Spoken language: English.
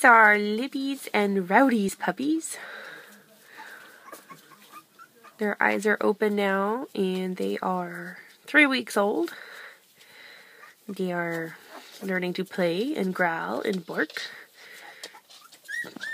These are Libby's and Rowdy's puppies. Their eyes are open now and they are 3 weeks old. They are learning to play and growl and bark.